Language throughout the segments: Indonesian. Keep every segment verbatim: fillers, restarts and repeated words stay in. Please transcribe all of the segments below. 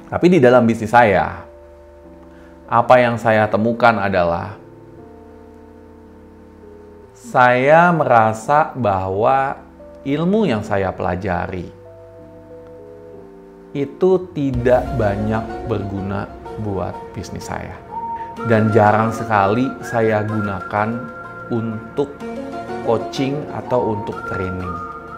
Tapi di dalam bisnis saya, apa yang saya temukan adalah saya merasa bahwa ilmu yang saya pelajari itu tidak banyak berguna buat bisnis saya. Dan jarang sekali saya gunakan untuk coaching atau untuk training.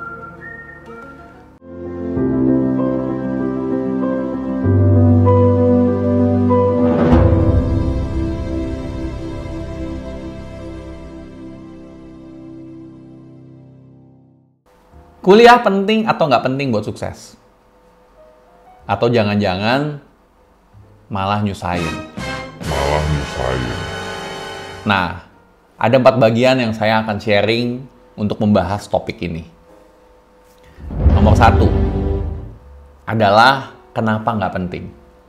Kuliah penting atau nggak penting buat sukses? Atau jangan-jangan malah nyusahin? Malah nyusahin. Nah, ada empat bagian yang saya akan sharing untuk membahas topik ini. Nomor satu adalah kenapa nggak penting.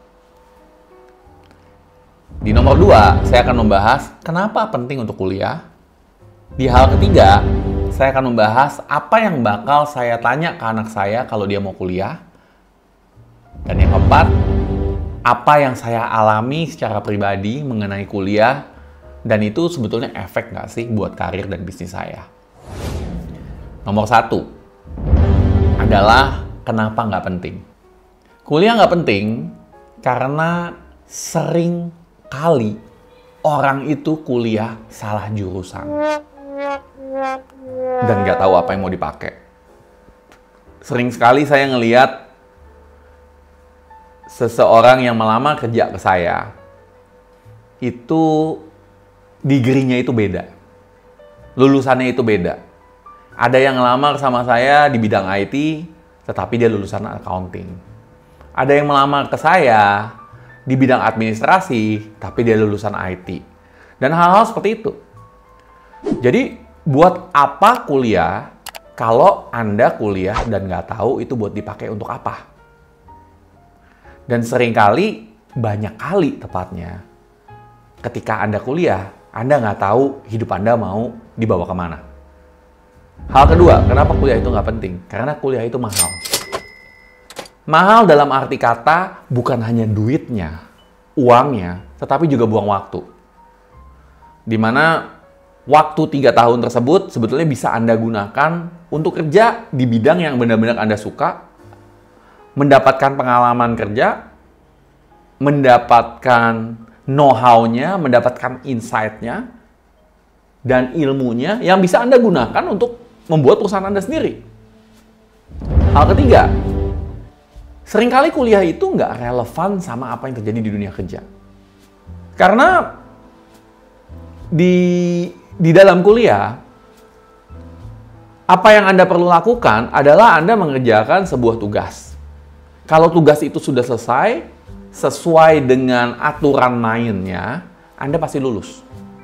Di nomor dua, saya akan membahas kenapa penting untuk kuliah. Di hal ketiga, saya akan membahas apa yang bakal saya tanya ke anak saya kalau dia mau kuliah. Dan yang keempat, apa yang saya alami secara pribadi mengenai kuliah, dan itu sebetulnya efek nggak sih buat karir dan bisnis saya. Nomor satu adalah kenapa nggak penting. Kuliah nggak penting karena sering kali orang itu kuliah salah jurusan dan nggak tahu apa yang mau dipakai. Sering sekali saya ngelihat seseorang yang melamar kerja ke saya, itu degree-nya itu beda. Lulusannya itu beda. Ada yang ngelamar sama saya di bidang I T, tetapi dia lulusan accounting. Ada yang melamar ke saya di bidang administrasi, tapi dia lulusan I T. Dan hal-hal seperti itu. Jadi, buat apa kuliah kalau Anda kuliah dan nggak tahu itu buat dipakai untuk apa? Dan seringkali, banyak kali tepatnya, ketika Anda kuliah, Anda nggak tahu hidup Anda mau dibawa kemana. Hal kedua, kenapa kuliah itu nggak penting? Karena kuliah itu mahal. Mahal dalam arti kata, bukan hanya duitnya, uangnya, tetapi juga buang waktu. Dimana waktu tiga tahun tersebut sebetulnya bisa Anda gunakan untuk kerja di bidang yang benar-benar Anda suka, mendapatkan pengalaman kerja, mendapatkan know-how-nya, mendapatkan insight-nya, dan ilmunya yang bisa Anda gunakan untuk membuat perusahaan Anda sendiri. Hal ketiga, seringkali kuliah itu nggak relevan sama apa yang terjadi di dunia kerja. Karena di, di dalam kuliah, apa yang Anda perlu lakukan adalah Anda mengerjakan sebuah tugas. Kalau tugas itu sudah selesai, sesuai dengan aturan mainnya, Anda pasti lulus.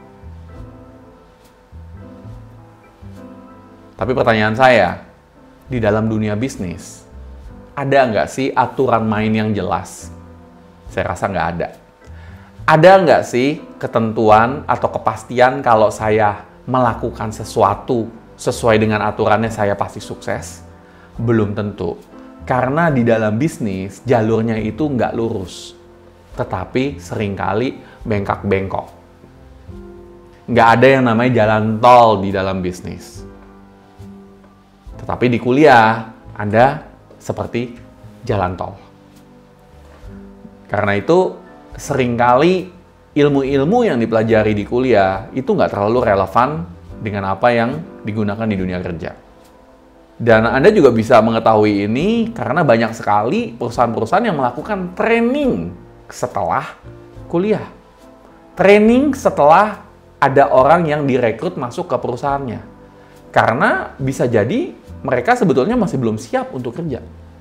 Tapi pertanyaan saya, di dalam dunia bisnis, ada nggak sih aturan main yang jelas? Saya rasa nggak ada. Ada nggak sih ketentuan atau kepastian kalau saya melakukan sesuatu sesuai dengan aturannya saya pasti sukses? Belum tentu. Karena di dalam bisnis, jalurnya itu nggak lurus. Tetapi seringkali bengkak-bengkok. Nggak ada yang namanya jalan tol di dalam bisnis. Tetapi di kuliah, Anda seperti jalan tol. Karena itu, seringkali ilmu-ilmu yang dipelajari di kuliah itu nggak terlalu relevan dengan apa yang digunakan di dunia kerja. Dan Anda juga bisa mengetahui ini karena banyak sekali perusahaan-perusahaan yang melakukan training setelah kuliah. Training setelah ada orang yang direkrut masuk ke perusahaannya. Karena bisa jadi mereka sebetulnya masih belum siap untuk kerja.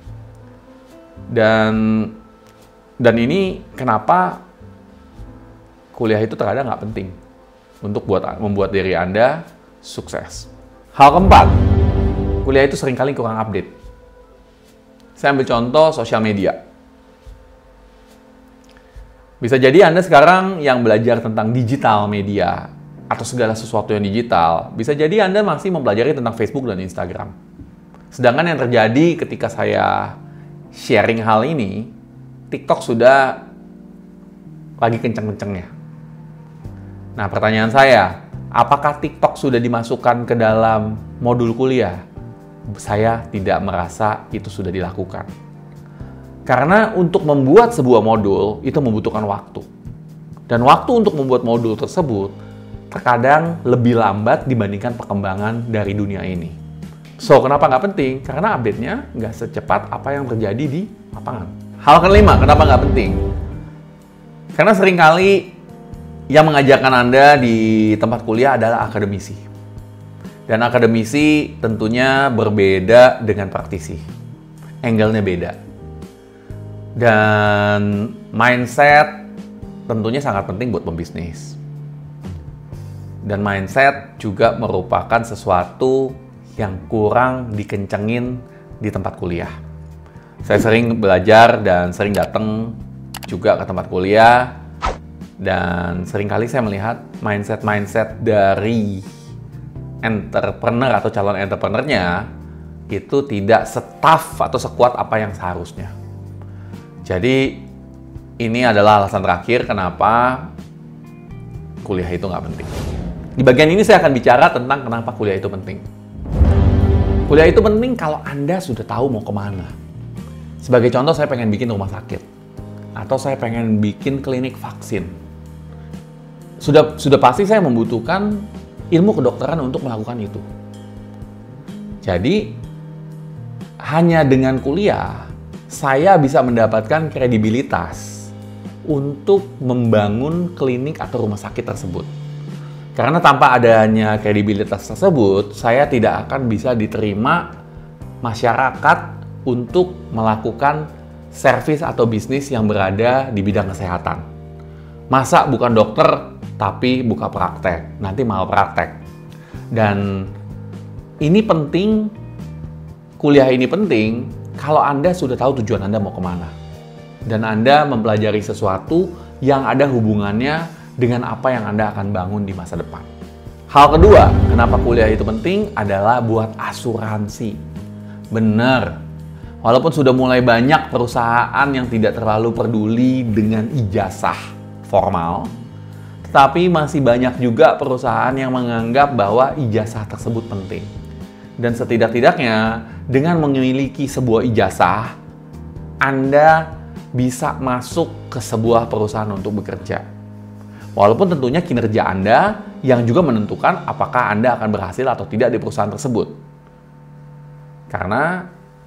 Dan dan ini kenapa kuliah itu terkadang nggak penting untuk buat membuat diri Anda sukses. Hal keempat, kuliah itu seringkali kurang update. Saya ambil contoh sosial media. Bisa jadi Anda sekarang yang belajar tentang digital media atau segala sesuatu yang digital, bisa jadi Anda masih mempelajari tentang Facebook dan Instagram. Sedangkan yang terjadi ketika saya sharing hal ini, TikTok sudah lagi kenceng-kencengnya. Nah, pertanyaan saya, apakah TikTok sudah dimasukkan ke dalam modul kuliah? Saya tidak merasa itu sudah dilakukan. Karena untuk membuat sebuah modul, itu membutuhkan waktu. Dan waktu untuk membuat modul tersebut, terkadang lebih lambat dibandingkan perkembangan dari dunia ini. So, kenapa nggak penting? Karena update-nya nggak secepat apa yang terjadi di lapangan. Hal kelima, kenapa nggak penting? Karena seringkali yang mengajarkan Anda di tempat kuliah adalah akademisi. Dan akademisi tentunya berbeda dengan praktisi. Angle-nya beda. Dan mindset tentunya sangat penting buat pembisnis. Dan mindset juga merupakan sesuatu yang kurang dikencengin di tempat kuliah. Saya sering belajar dan sering datang juga ke tempat kuliah. Dan seringkali saya melihat mindset-mindset dari entrepreneur atau calon entrepreneurnya itu tidak setaf atau sekuat apa yang seharusnya. Jadi ini adalah alasan terakhir kenapa kuliah itu nggak penting. Di bagian ini saya akan bicara tentang kenapa kuliah itu penting. Kuliah itu penting kalau Anda sudah tahu mau kemana. Sebagai contoh, saya pengen bikin rumah sakit. Atau saya pengen bikin klinik vaksin. Sudah, sudah pasti saya membutuhkan ilmu kedokteran untuk melakukan itu. Jadi, hanya dengan kuliah, saya bisa mendapatkan kredibilitas untuk membangun klinik atau rumah sakit tersebut. Karena tanpa adanya kredibilitas tersebut, saya tidak akan bisa diterima masyarakat untuk melakukan servis atau bisnis yang berada di bidang kesehatan. Masa bukan dokter, tapi buka praktek, nanti malah praktek. Dan ini penting, kuliah ini penting, kalau Anda sudah tahu tujuan Anda mau kemana. Dan Anda mempelajari sesuatu yang ada hubungannya dengan apa yang Anda akan bangun di masa depan. Hal kedua, kenapa kuliah itu penting adalah buat asuransi. Benar, walaupun sudah mulai banyak perusahaan yang tidak terlalu peduli dengan ijazah formal, tetapi masih banyak juga perusahaan yang menganggap bahwa ijazah tersebut penting. Dan setidak-tidaknya, dengan memiliki sebuah ijazah, Anda bisa masuk ke sebuah perusahaan untuk bekerja. Walaupun tentunya kinerja Anda yang juga menentukan apakah Anda akan berhasil atau tidak di perusahaan tersebut. Karena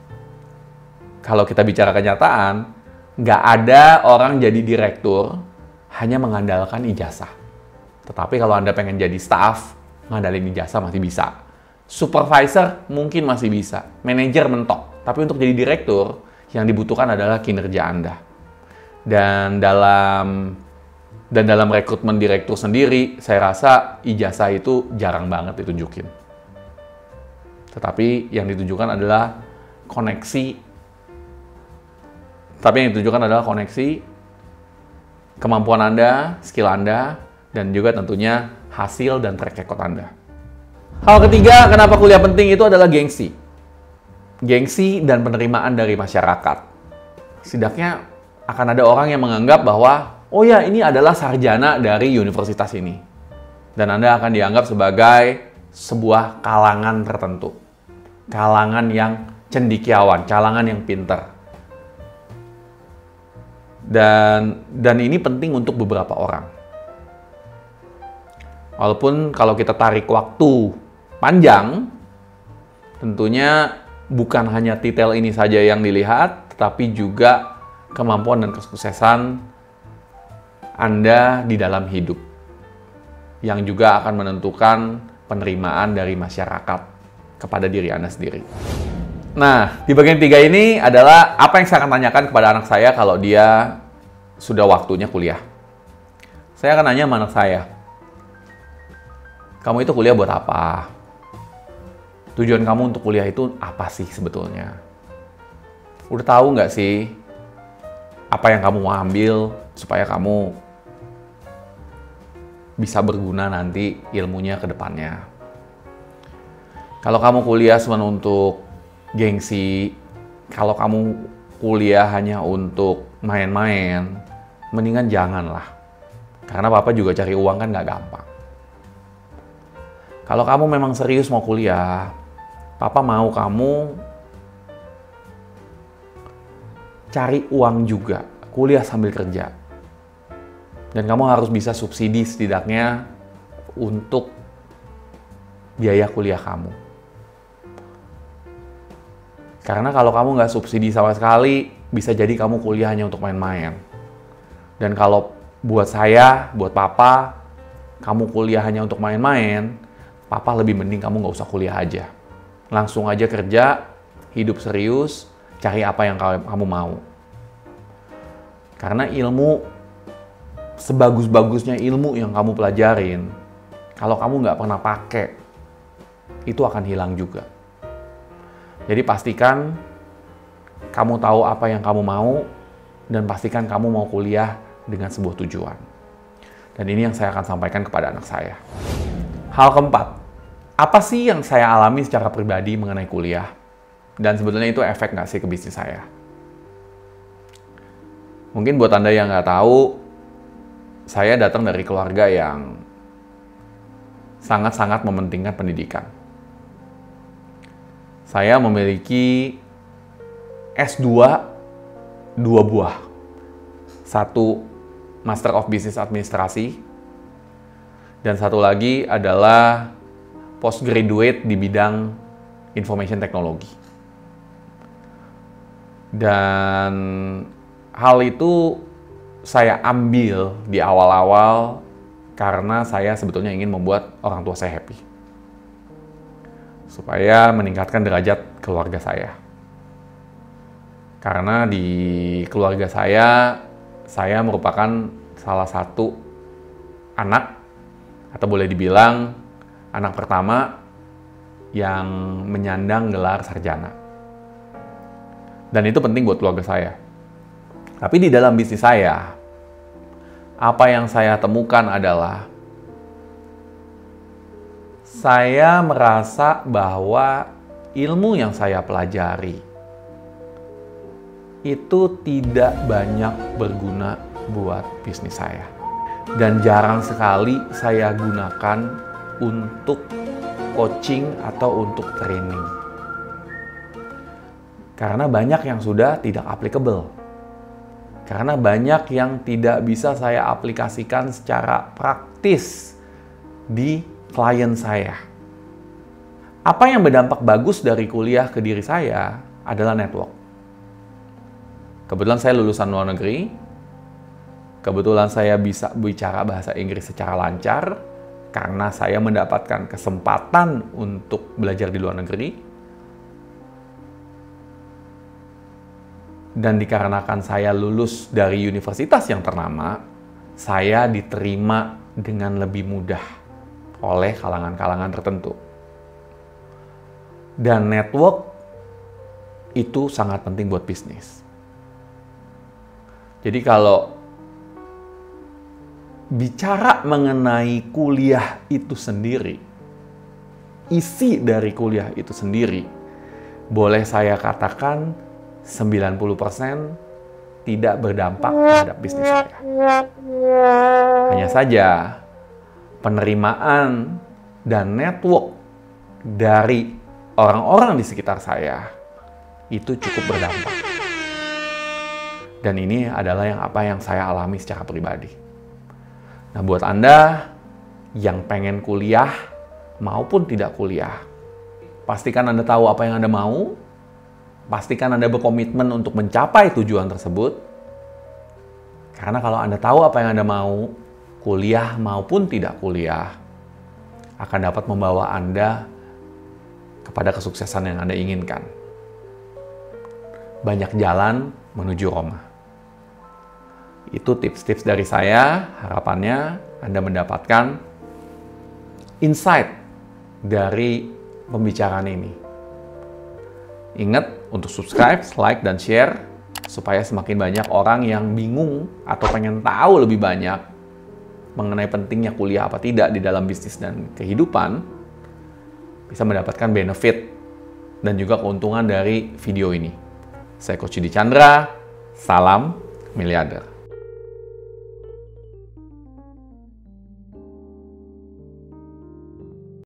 kalau kita bicara kenyataan, nggak ada orang jadi direktur hanya mengandalkan ijazah. Tetapi kalau Anda pengen jadi staff, ngandalin ijazah masih bisa. Supervisor mungkin masih bisa. Manajer mentok. Tapi untuk jadi direktur, yang dibutuhkan adalah kinerja Anda. Dan dalam dan dalam rekrutmen direktur sendiri, saya rasa ijazah itu jarang banget ditunjukin. Tetapi yang ditunjukkan adalah koneksi. Tapi yang ditunjukkan adalah koneksi, kemampuan Anda, skill Anda, dan juga tentunya hasil dan track record Anda. Hal ketiga, kenapa kuliah penting itu adalah gengsi. Gengsi dan penerimaan dari masyarakat. Setidaknya akan ada orang yang menganggap bahwa oh ya, ini adalah sarjana dari universitas ini. Dan Anda akan dianggap sebagai sebuah kalangan tertentu. Kalangan yang cendekiawan, kalangan yang pintar. Dan, dan ini penting untuk beberapa orang. Walaupun kalau kita tarik waktu panjang, tentunya bukan hanya titel ini saja yang dilihat, tetapi juga kemampuan dan kesuksesan Anda di dalam hidup, yang juga akan menentukan penerimaan dari masyarakat kepada diri Anda sendiri. Nah, di bagian tiga ini adalah apa yang saya akan tanyakan kepada anak saya kalau dia sudah waktunya kuliah. Saya akan nanya sama anak saya, kamu itu kuliah buat apa? Tujuan kamu untuk kuliah itu apa sih sebetulnya? Udah tahu nggak sih apa yang kamu mau ambil supaya kamu bisa berguna nanti ilmunya ke depannya. Kalau kamu kuliah cuma untuk gengsi, kalau kamu kuliah hanya untuk main-main, mendingan janganlah. Karena papa juga cari uang kan nggak gampang. Kalau kamu memang serius mau kuliah, papa mau kamu cari uang juga, kuliah sambil kerja. Dan kamu harus bisa subsidi setidaknya untuk biaya kuliah kamu. Karena kalau kamu nggak subsidi sama sekali, bisa jadi kamu kuliah hanya untuk main-main. Dan kalau buat saya, buat papa, kamu kuliah hanya untuk main-main, papa lebih mending kamu nggak usah kuliah aja. Langsung aja kerja, hidup serius, cari apa yang kamu mau. Karena ilmu, sebagus-bagusnya ilmu yang kamu pelajarin, kalau kamu nggak pernah pakai, itu akan hilang juga. Jadi pastikan kamu tahu apa yang kamu mau, dan pastikan kamu mau kuliah dengan sebuah tujuan. Dan ini yang saya akan sampaikan kepada anak saya. Hal keempat, apa sih yang saya alami secara pribadi mengenai kuliah? Dan sebetulnya itu efek nggak sih ke bisnis saya? Mungkin buat Anda yang nggak tahu, saya datang dari keluarga yang sangat-sangat mementingkan pendidikan. Saya memiliki S dua, dua buah. Satu Master of Business Administrasi, dan satu lagi adalah postgraduate di bidang Information Technology. Dan hal itu saya ambil di awal-awal karena saya sebetulnya ingin membuat orang tua saya happy. Supaya meningkatkan derajat keluarga saya. Karena di keluarga saya, saya merupakan salah satu anak, atau boleh dibilang anak pertama yang menyandang gelar sarjana. Dan itu penting buat keluarga saya. Tapi di dalam bisnis saya, apa yang saya temukan adalah saya merasa bahwa ilmu yang saya pelajari itu tidak banyak berguna buat bisnis saya. Dan jarang sekali saya gunakan untuk coaching atau untuk training. Karena banyak yang sudah tidak applicable. Karena banyak yang tidak bisa saya aplikasikan secara praktis di klien saya. Apa yang berdampak bagus dari kuliah ke diri saya adalah network. Kebetulan saya lulusan luar negeri. Kebetulan saya bisa bicara bahasa Inggris secara lancar karena saya mendapatkan kesempatan untuk belajar di luar negeri. Dan dikarenakan saya lulus dari universitas yang ternama, saya diterima dengan lebih mudah oleh kalangan-kalangan tertentu. Dan network itu sangat penting buat bisnis. Jadi kalau bicara mengenai kuliah itu sendiri, isi dari kuliah itu sendiri, boleh saya katakan sembilan puluh persen tidak berdampak terhadap bisnis saya. Hanya saja penerimaan dan network dari orang-orang di sekitar saya itu cukup berdampak. Dan ini adalah yang apa yang saya alami secara pribadi. Nah, buat Anda yang pengen kuliah maupun tidak kuliah, pastikan Anda tahu apa yang Anda mau, pastikan Anda berkomitmen untuk mencapai tujuan tersebut. Karena kalau Anda tahu apa yang Anda mau, kuliah maupun tidak kuliah, akan dapat membawa Anda kepada kesuksesan yang Anda inginkan. Banyak jalan menuju Roma. Itu tips-tips dari saya. Harapannya Anda mendapatkan insight dari pembicaraan ini. Ingat untuk subscribe, like, dan share supaya semakin banyak orang yang bingung atau pengen tahu lebih banyak mengenai pentingnya kuliah apa tidak di dalam bisnis dan kehidupan bisa mendapatkan benefit dan juga keuntungan dari video ini. Saya Coach Yudi Chandra, salam miliarder.